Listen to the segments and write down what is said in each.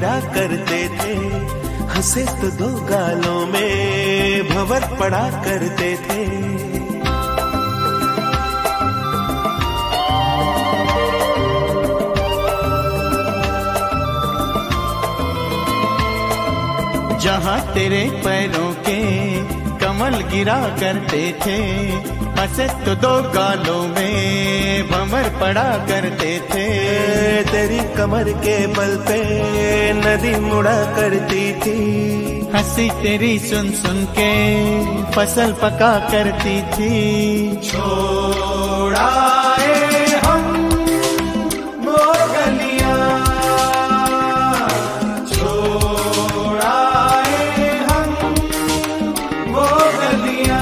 गिरा करते थे, हंसे तो दो गालों में भंवर पड़ा करते थे। जहाँ तेरे पैरों के कमल गिरा करते थे, हंसे तो दो गालों में भंवर पड़ा करते थे। तेरी कमर के बल पे नदी मुड़ा करती थी, हंसी तेरी सुन सुन के फसल पका करती थी। छोड़ाए हम वो गलियां, छोड़ाए हम वो गलियां।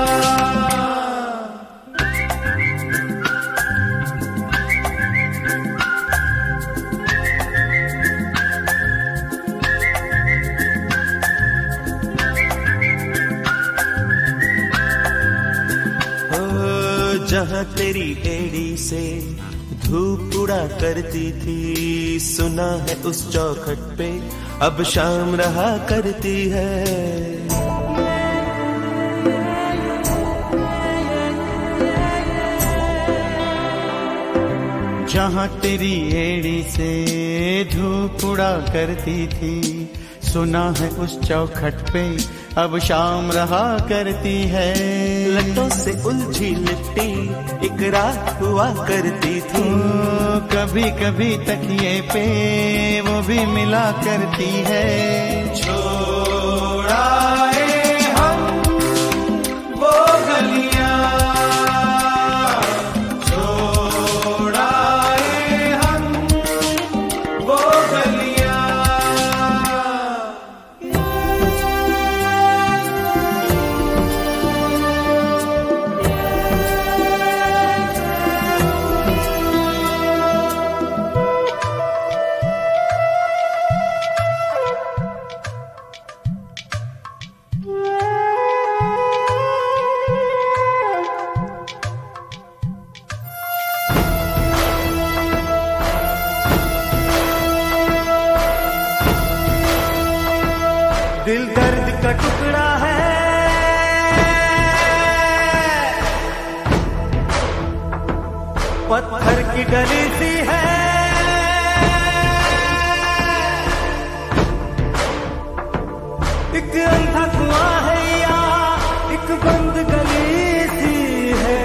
जहाँ तेरी एड़ी से धूप उड़ा करती थी, सुना है उस चौखट पे अब शाम रहा करती है। जहाँ तेरी एड़ी से धूप उड़ा करती थी, सुना है उस चौखट पे अब शाम रहा करती है। लट्टों से उलझी लिट्टी एक रात हुआ करती थी, कभी कभी तकिए पे वो भी मिला करती है। छोड़ाए हम वो गलियां, छोड़ाए हम वो गलियां। दिल दर्द का टुकड़ा है, पत्थर की गली सी है, एक अंधा कुआं है या एक बंद गली सी है।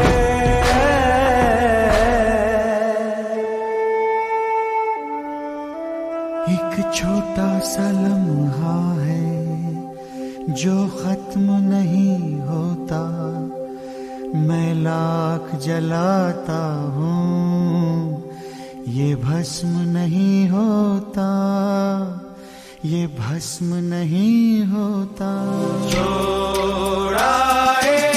एक छोटा सा लम्हा है जो खत्म नहीं होता, मैं लाख जलाता हूँ ये भस्म नहीं होता, ये भस्म नहीं होता। छोड़ाए